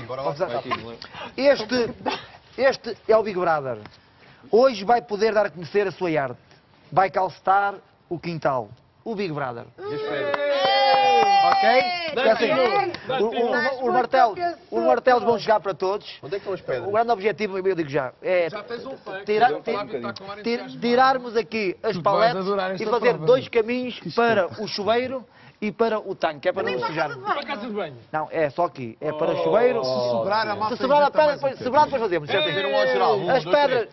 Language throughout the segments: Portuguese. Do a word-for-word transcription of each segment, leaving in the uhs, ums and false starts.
Este, este é o Big Brother. Hoje vai poder dar a conhecer a sua arte. Vai calcetar o quintal. O Big Brother. Ok? É assim, o- o- os martelos, os martelos vão chegar para todos. Onde é que estão as pedras? O grande objetivo, eu digo já, é Já tens um fã. tira- O Flávio está com ar tir- entusiasmado. tirarmos aqui as paletes e fazer dois caminhos para o chuveiro e para o tanque, que é para não sujar. Para a casa de banho. Não, é só aqui. É para o chuveiro. Se sobrar a Se massa... sobrar a pedra, depois, se sobrar, depois fazemos. certo? Fazer um ao geral. Um, As dois, pedras.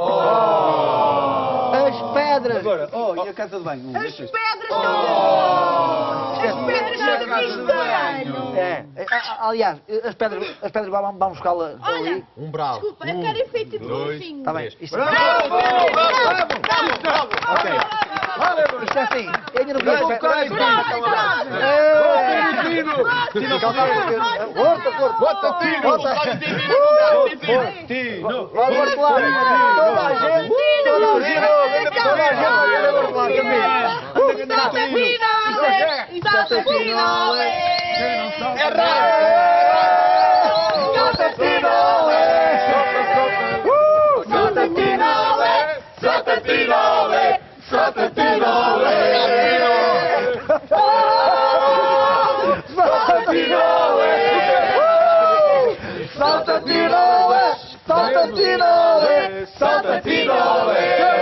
As pedras. Agora, oh, e a casa de banho? Um, As dois, três. pedras não! As pedras não têm estranho! É, é, a- aliás, as pedras, as pedras vamos, vamos buscá-las ali. Olha, Um bravo. desculpa, eu quero efeito de dois, golfinho. Está bem. Isto, Bravo! Bravo! Bravo! Ok. isto é assim. Eu ainda não vi as Bravo, pedras. bravo, bravo. Força, força. Bota tiro! Bota. Tino! Vamos martelar. Toda a gente. Toda a gente. Toda a gente vai querer martelar comigo. Salta Pino! Salta Pino! Salta Pino! Salta Pino! Salta Pino! Salta Pino! Salta Pino! Salta Pino! Salta Pino! Salta Pino!